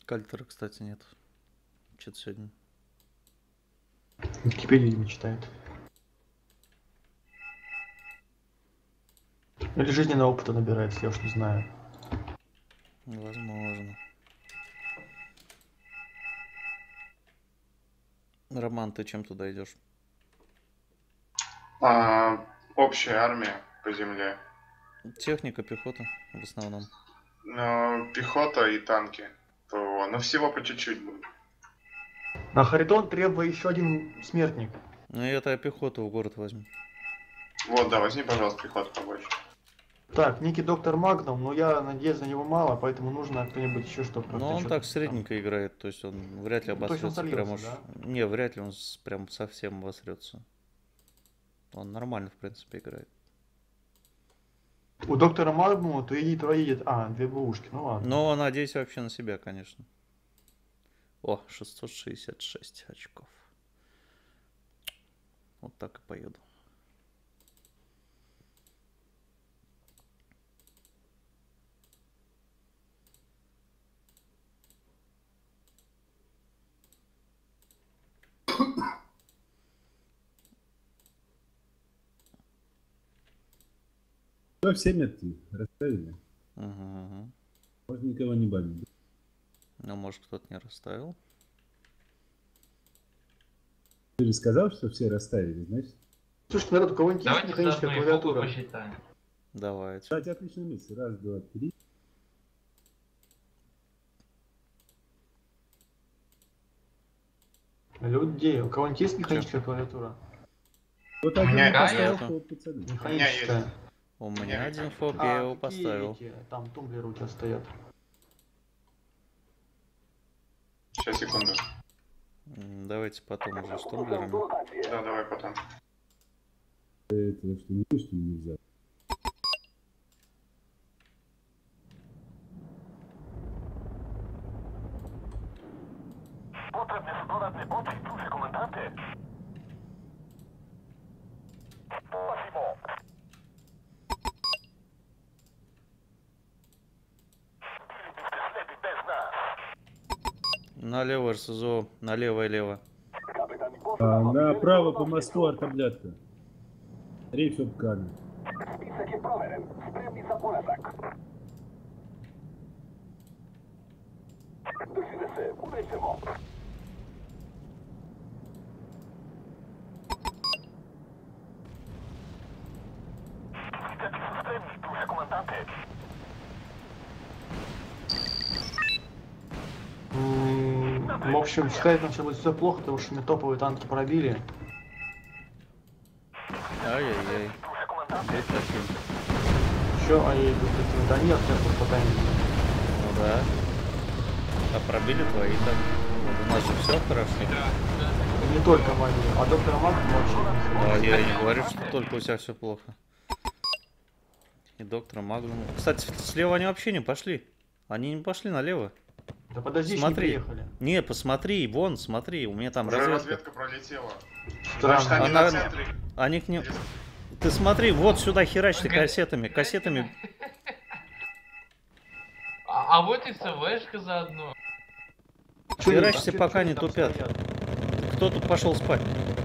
Кальтера, кстати, нет. Что-то сегодня. Википедию не читает. Или жизненного опыта набирается, я уж не знаю. Возможно. Роман, ты чем туда идешь? Общая армия по земле. Техника, пехота в основном. Пехота и танки. ПВО. Но всего по чуть-чуть будет. На Харитон требует еще один смертник. Ну и это я пехоту в город возьму. Вот, да, возьми, пожалуйста, пехоту побольше. Так, некий доктор Магнум, но я надеюсь на него мало, поэтому нужно кто-нибудь еще, чтобы... Но он так средненько играет, то есть он вряд ли обосрется. Прям уж... да? Не, вряд ли он прям совсем обосрется. Он нормально, в принципе, играет. У доктора Магнума то едет... две бушки, ну ладно. Но надеюсь вообще на себя, конечно. О, 666 очков. Вот так и поеду. Все метки расставили. Угу. Можно никого не банить. Ну, может, кто-то не расставил. Ты же сказал, что все расставили, значит? Слушай, народ, у кого-нибудь есть механическая клавиатура? Давайте. Кстати, отличная мысль. Раз, два, три. Людей, у кого-нибудь есть механическая клавиатура? Вот один меня поставил, нету. вот пацаны. Механическая. У меня один фок, я его какие поставил. эти? Там тумблеры у тебя стоят. Сейчас, секунду. Давайте потом уже с тумблерами. Да, давай потом. Этого что не пусть нельзя. Potrebne su dodatne boce i duže komandante. Ulazimo. Bili biste slepi bez nas. Налево РСЗО, налево и лево. Направо по мосту артаблятка. Рейф обкана. Spisak je proveren. Spremni za polazak. Držite se, unećemo. Skidati su spremni, duže komandante. В общем, сказать нам, что будет все плохо, потому что мы топовые танки пробили. Ай-яй-яй. Быть таким. Еще они идут такими, да нет, я попадаем. Ну да. А пробили твои так. Вот у нас же все хорошо. Не только мои, а доктора Магнума вообще. А я и не говорю, что только у тебя все плохо. И доктора Магнума. Кстати, слева они вообще не пошли. Они не пошли налево. Да подожди, Смотри. не приехали. Не, посмотри, вон, смотри, у меня там Уже разведка. разведка пролетела. Странно. Значит, они Она- на центре. Они к ним... Ты смотри, вот сюда херачьте кассетами. Кассетами. А вот и СВшка заодно. Херачьте, пока не тупят. Кто тут пошел спать?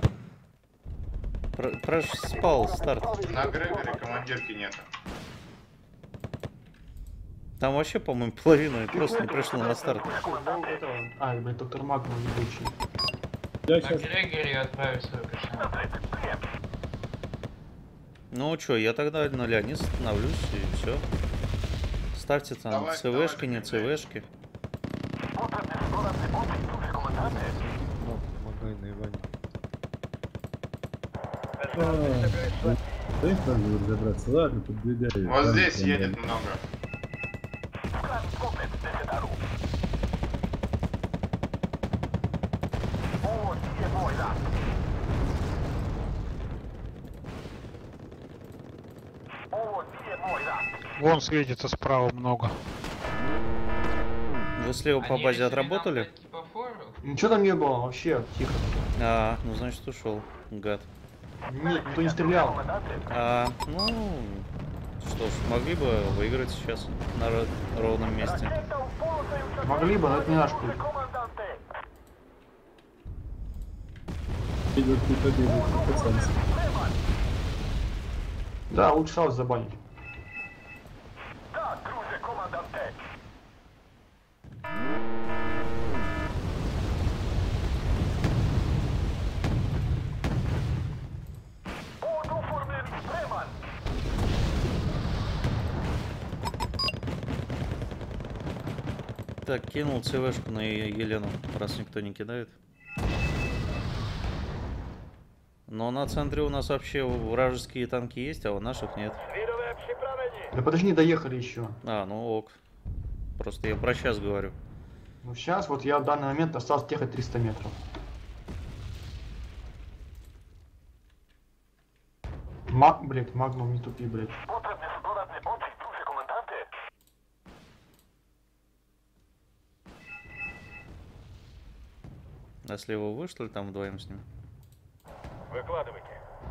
Проспал старт. На Грегоре командирки нету. Там вообще, по-моему, половина просто не пришла на старт. Блин, доктор Магнум ебучий. Я На сейчас Грегори отправил свою кошмар. Ну что, я тогда на Леонид становлюсь и все. Ставьте там Давай, ЦВшки, не давай, ЦВшки. Potrebne su dodatne boce i duže komandante. Помогай на Иване. дай сразу разобраться. Ладно, подвигаю. Вот Там здесь прям едет много. Skrani pogled desedaru. Ovo nije moj rat. Ovo nije moj rat. Вон светится справа много. Вы слева по Они базе решили отработали? нам дать, типа, фору? Ничего там не было, вообще, тихо. А, ну значит ушел, гад. Нет, никто не стрелял. А, ну, Что ж, могли бы выиграть сейчас на ровном месте. Ракета в полосу і Могли бы, но это не наш путь. команданте. Идет не победит, пацанцы. Да, лучше сразу забанить. Так, друже, команданте. Борт оформлен Фреман. Так, кинул ЦВшку на Елену, раз никто не кидает. Но на центре у нас вообще вражеские танки есть, а у наших нет. Свідове připravені. Да подожди, не доехали еще. А, ну ок. Просто я про сейчас говорю. Ну сейчас вот я в данный момент осталось ехать 300 метров. Блять, Магнум, не тупи, блять. Потрібні додатні боти, друже, команданте. А слева вы, что ли, там вдвоем с ним? Викладывайте.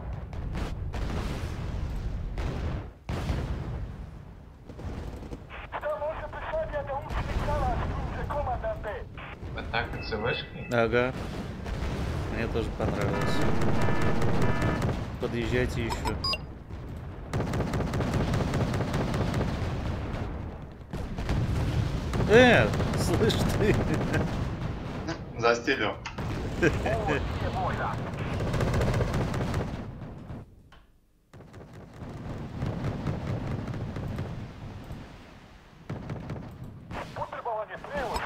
Что может писать это устричала, друже, команданте? Атака ЦВшкой? Ага. Мне тоже понравилось. Подъезжайте еще. Слышь ты. Застелил. Є война. Потребовані стрілу.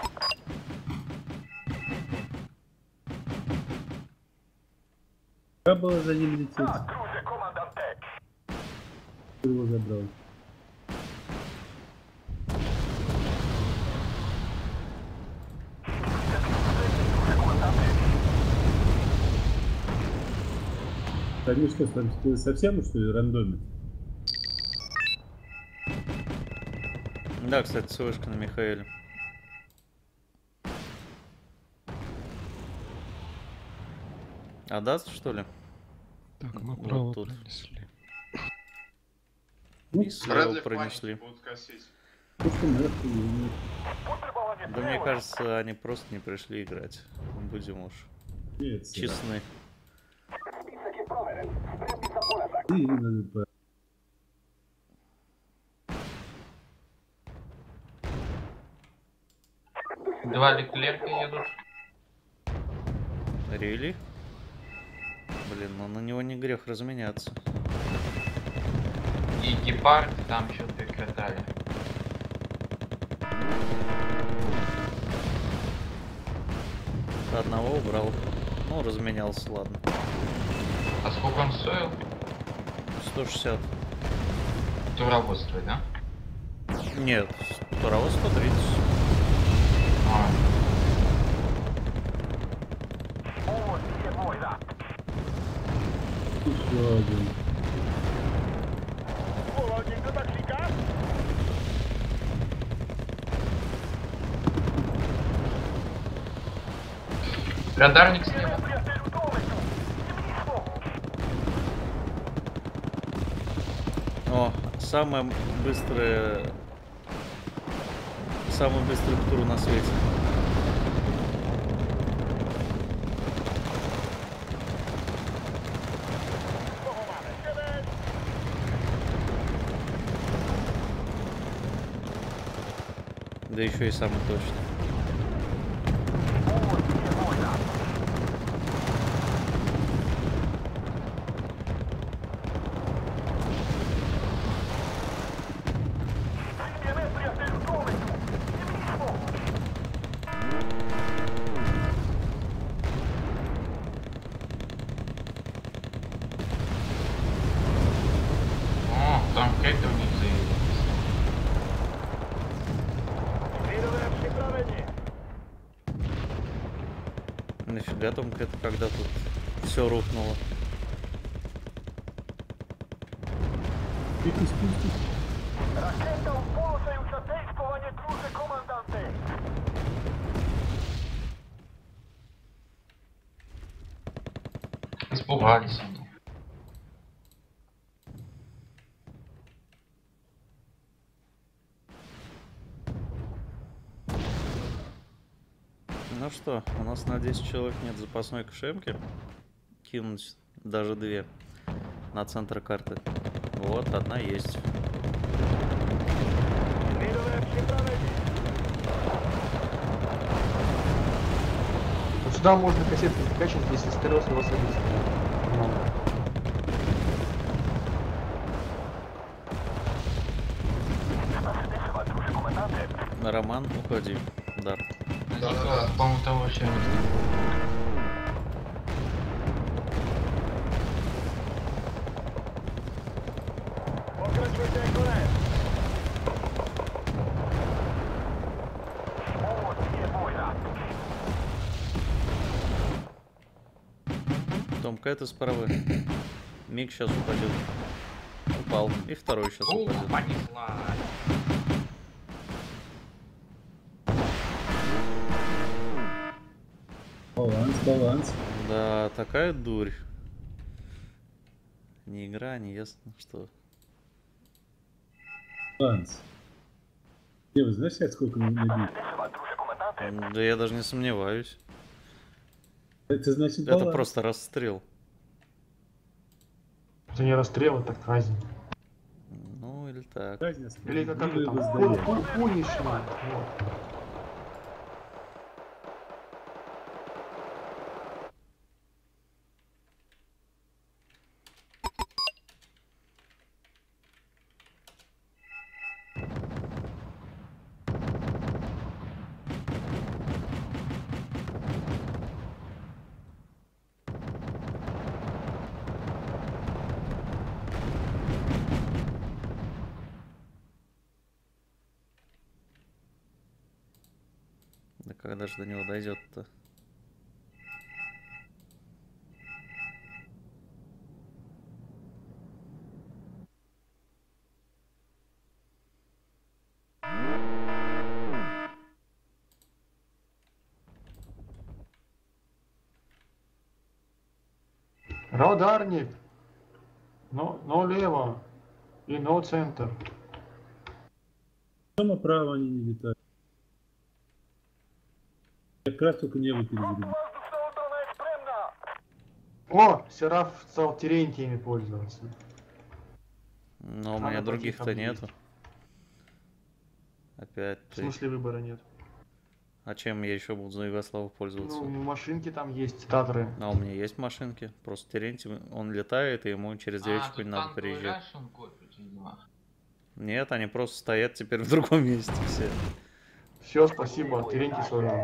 Треба было за ним лететь, Так, друже, команданте. кто его забрал. Так, ну что, ты совсем что ли рандомит? Да, кстати, ЦВшка на Михаэле. А даст, что ли? Так, мы Вот право тут. принесли. И слева Брэдли в панике пронесли. будут косить. Ну что, нахуй, ну, Потребовані Да мне стрілу. кажется, они просто не пришли играть. Будем уж нет, сюда. честны. Ты именно по... Два Леклерка едут. Рели? Блин, ну на него не грех разменяться. И гепард там что-то катали. Одного убрал. Ну, разменялся, ладно. А сколько он стоил? 160. Туроводство, да? Нет, второго 130. А, Ось є война. Еще один. Володін до таксіка. радарник слева. Приятелю домику. Зімніство. О, самый быстрый птур на свете. Кого маме? Тебе. Да еще и самый точный. Ось є война. Зім'яне, приятелю домику. Зімніство. О, там какая-то у них заявилась. Свідове připravені. Нафига там это, когда тут все рухнуло. Спустись. Ракета в полосаються действовані, друже, команданте. Испугались они. Ну что, у нас на 10 человек нет запасной КШМки. Кинуть даже 2 на центр карты. Вот, одна есть. Вот сюда можно кассетки закачивать, если стерео его садится. Роман, уходи. Да. Да, по-моему, того вообще не Томка, это справа. Миг сейчас упадет. Упал. И второй сейчас упадет. понесла. Баланс, баланс. Да, такая дурь. Не игра, не ясно что. Баланс. Вы знаешь, сколько мне набить? Да я даже не сомневаюсь. Это значит Это баланс. просто расстрел. Это не расстрел, это казнь. Ну или так. Разница. Или как это там? Воздаяние. Пунишмент. Вот. Да когда же до него дойдет-то? Радарник. Но лево. И но центр. Почему направо они не летают? Я как раз только небо перезарядил. О, Сераф стал Терентиями пользоваться. Но у А, меня на других-то таких нету. Опять В ты. смысле выбора нет. А чем я еще буду за Югославу пользоваться? Ну, машинки там есть, татры. А у меня есть машинки. Просто Терентий, он летает, и ему через девочку не надо приезжать. Нет, они просто стоят теперь в другом месте все. Все, спасибо, Терентий собрал.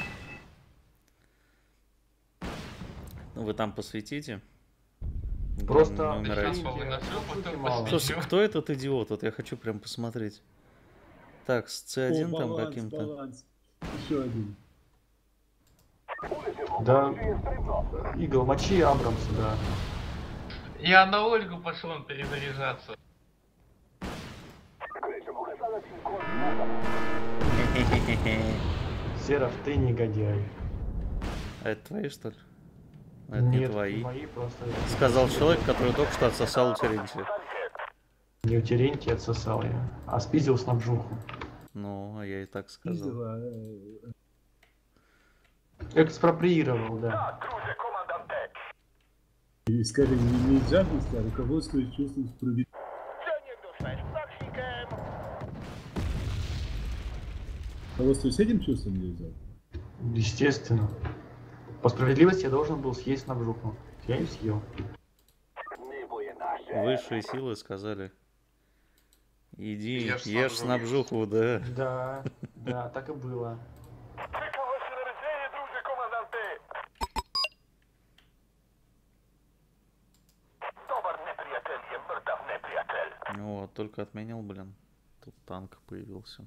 Вы там посветите. Просто Не умирайте. Терентия мало. Слушай, кто этот идиот? Вот я хочу прям посмотреть. Так, с C1 О, там баланс, каким-то. баланс. Еще один. Да, Игл, мочи Абрамса, да. Я на Ольгу пошел перезаряжаться. Сераф, ты негодяй. А это твои, что ли? А это не Нет, твои. мои просто... Сказал человек, который только что отсосал у Терентия. Не у Терентия отсосал я, а спиздил снабжуху. Ну, а я и так сказал. Пиздила, Экспроприировал, да. И, скажем, не из жадности, а руководствуясь чувством справедливости. Руководствуясь этим чувством я взял? Естественно. По справедливости я должен был съесть снабжуху. Я и съел. Высшие силы сказали. Иди, Ешь ешь снабжуху, да. Да, да, так и было. Вот, только отменил, блин. Тут танк появился.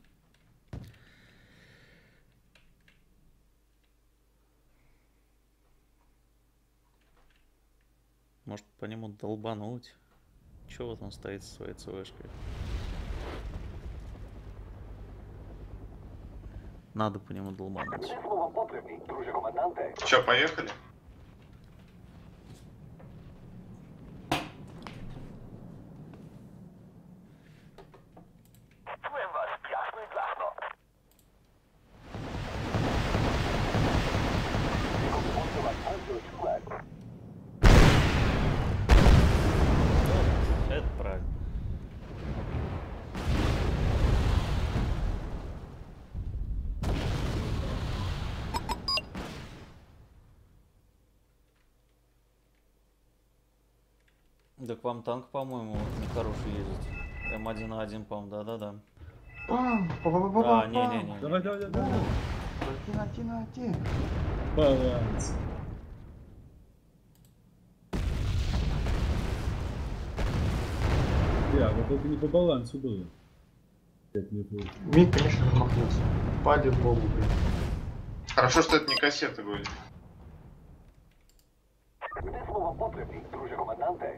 Может по нему долбануть? Чего вот он стоит со своей ЦВшкой? Надо по нему долбануть. Че, поехали? Да к вам танк, по-моему, вот нехороший ездит. М1А1, по-моему, да-да-да. Пам, па-па-па-па-па. А, не-не-не. Давай, давай, давай. давай. Ти. Баланс. Да, вот это не по балансу было. 5 минут. Миг, конечно, замахнулся. Пади в Богу, блин. Хорошо, что это не кассеты были. Де слово потрібні, друже команданте?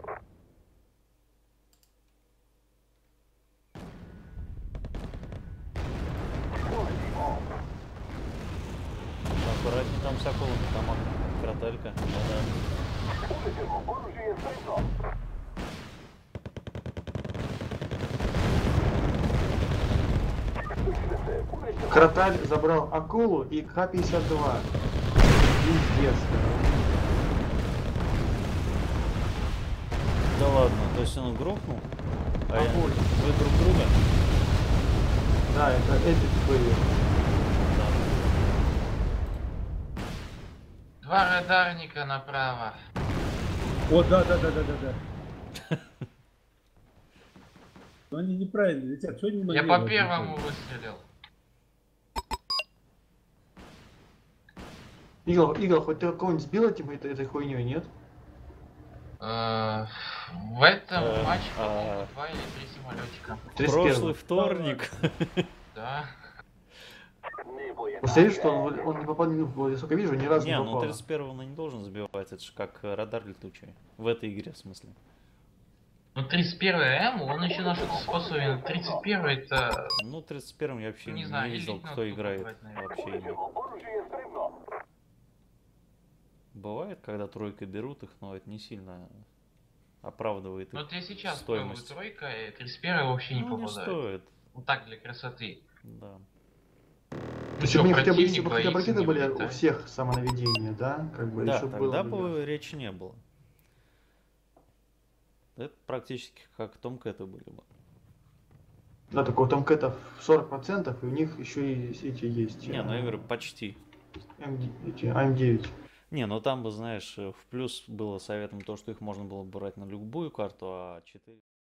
Аккуратнее там с акулами, там кротелька. Да-да. Улетимо, оружие стрельно. Кроталь забрал акулу и К-52. Пиздец. Да ладно, то есть он грохнул? А я- Огонь. вы друг друга? Да, это эпик были. Два радарника направо. О, да, да, да, да, да, да. Но они неправильно летят. Что они Я маневрят? по первому выстрелил. Игл, хоть ты кого-нибудь сбил этой хуйней, нет? В этом Э, матче, а. по-моему, 2 или 3 самолетика. 31. Прошлый вторник. Да. Не боїться. Посмотри, что он не попал, ну, я сколько вижу, ни разу не Не, ну попал. 31-го он не должен сбивать, это же как радар летучий. В этой игре, в смысле. Ну 31 М, он еще на что-то способен. 31 это... Ну, 31-м я вообще Не не знаю, видел, элитного кто тупо играет брать, наверное. вообще ими. Оружие стрельно. Бывает, когда тройкой берут их, но это не сильно оправдывает Ну их вот я сейчас пробую стоимость. тройка, и 31 вообще не Ну, не попадает. стоит, Вот так для красоты. да. То есть они хотя бы, если бы хотя бы боится, ракеты не были у вылетает. всех самонаведения, да? Как бы Да, еще тогда было бы. бы речи не было. Это практически как Томкэты были бы. Да, только у Томкэтов 40%, и у них еще и эти есть. Не, ну я говорю, почти. Эти АМ-9. Не, ну там бы, знаешь, в плюс было советом то, что их можно было брать на любую карту, а 4...